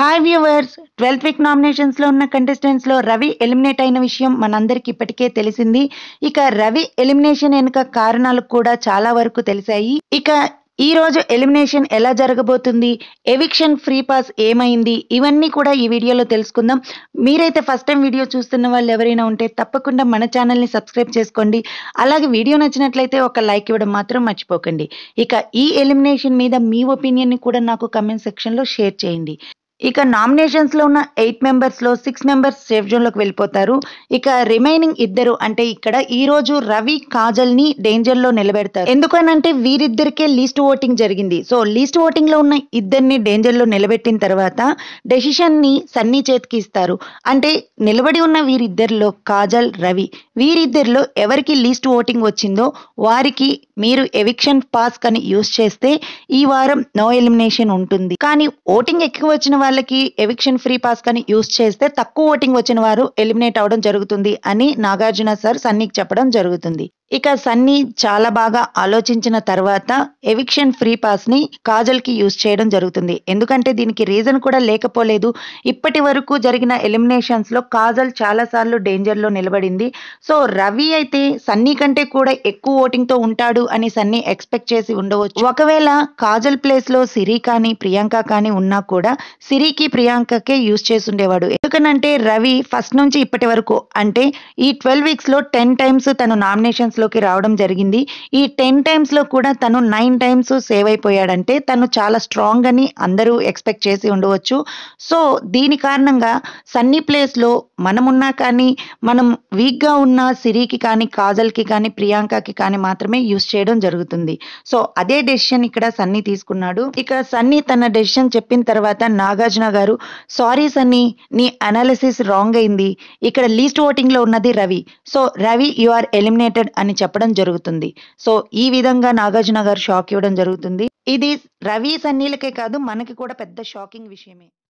Hi viewers 12th week nominations లో ఉన్న contestants లో రవి ఎలిమినేట్ అయిన విషయం మనందరికి ఇప్పటికే తెలిసింది. ఇక రవి ఎలిమినేషన్ వెనుక కారణాలు కూడా చాలా వరకు తెలిసాయి. ఇక ఈ రోజు ఎలిమినేషన్ ఎలా జరగబోతుంది, ఎవిక్షన్ ఫ్రీ పాస్ ఏమైంది, ఇవన్నీ కూడా ఈ వీడియోలో తెలుసుకుందాం. మీరైతే ఫస్ట్ టైం వీడియో చూస్తున్న వాళ్ళు ఎవరైనా ఉంటే తప్పకుండా మన ఛానల్ని సబ్స్క్రైబ్ చేసుకోండి. అలాగే వీడియో నచ్చినట్లయితే ఒక లైక్ ఇవ్వడం మాత్రం మర్చిపోకండి. ఇక ఈ ఎలిమినేషన్ మీద మీ ఒపీనియన్ని కూడా నాకు కమెంట్ సెక్షన్లో షేర్ చేయండి. ఇక నామినేషన్స్ లో ఉన్న 8 మెంబర్స్ లో 6 మెంబర్స్ సేఫ్ జోన్ లోకి వెళ్ళిపోతారు. ఇక రిమైనింగ్ ఇద్దరు అంటే ఇక్కడ ఈ రోజు రవి కాజల్ ని డేంజర్ లో నిలబెడతారు. ఎందుకనంటే వీరిద్దరికే లీస్ట్ ఓటింగ్ జరిగింది. సో లీస్ట్ ఓటింగ్ లో ఉన్న ఇద్దరిని డేంజర్ లో నిలబెట్టిన తర్వాత డెసిషన్ ని సన్నీ చేతికి ఇస్తారు. అంటే నిలబడి ఉన్న వీరిద్దరిలో కాజల్, రవి వీరిద్దరిలో ఎవరికి లీస్ట్ ఓటింగ్ వచ్చిందో వారికి మీరు ఎవిక్షన్ పాస్ కని యూస్ చేస్తే ఈ వారం నో ఎలిమినేషన్ ఉంటుంది. కానీ ఓటింగ్ ఎక్కువ వచ్చిన వాళ్ళకి ఎవిక్షన్ ఫ్రీ పాస్ కని యూస్ చేస్తే తక్కువ ఓటింగ్ వచ్చిన వారు ఎలిమినేట్ అవడం జరుగుతుంది అని నాగార్జున సార్ సన్నీకి చెప్పడం జరుగుతుంది. ఇక సన్నీ చాలా బాగా ఆలోచించిన తర్వాత ఎవిక్షన్ ఫ్రీ పాస్ ని కాజల్ కి యూస్ చేయడం జరుగుతుంది. ఎందుకంటే దీనికి రీజన్ కూడా లేకపోలేదు. ఇప్పటి వరకు జరిగిన ఎలిమినేషన్స్ లో కాజల్ చాలా సార్లు డేంజర్ లో నిలబడింది. సో రవి అయితే సన్నీ కంటే కూడా ఎక్కువ ఓటింగ్ తో ఉంటాడు అని సన్నీ ఎక్స్పెక్ట్ చేసి ఉండవచ్చు. ఒకవేళ కాజల్ ప్లేస్ లో సిరి కానీ ప్రియాంక కానీ ఉన్నా కూడా సిరికి ప్రియాంకకే యూస్ చేసి ఉండేవాడు. ఎందుకనంటే రవి ఫస్ట్ నుంచి ఇప్పటి వరకు అంటే ఈ 12 వీక్స్ లో 10 టైమ్స్ తను నామినేషన్స్ లోకి రావడం జరిగింది. ఈ 10 టైమ్స్ లో కూడా తను 9 టైమ్స్ సేవ్ అయిపోయాడంటే తను చాలా స్ట్రాంగ్ అని అందరూ ఎక్స్పెక్ట్ చేసి ఉండవచ్చు. సో దీని కారణంగా సన్నీ ప్లేస్ లో మనమున్నా కానీ మనం వీక్ గా ఉన్న సిరికి కానీ కాజల్కి కానీ ప్రియాంకకి కానీ మాత్రమే యూస్ చేయడం జరుగుతుంది. సో అదే డెసిషన్ ఇక్కడ సన్నీ తీసుకున్నాడు. ఇక సన్నీ తన డెసిషన్ చెప్పిన తర్వాత నాగార్జున గారు సారీ సన్నీ, నీ అనాలిసిస్ రాంగ్ అయింది, ఇక్కడ లీస్ట్ ఓటింగ్ లో ఉన్నది Ravi, so Ravi you are eliminated అని చెప్పడం జరుగుతుంది. సో ఈ విధంగా నాగార్జున గారు షాక్ ఇవ్వడం జరుగుతుంది. ఇది రవి సన్నీలకే కాదు మనకి కూడా పెద్ద షాకింగ్ విషయమే.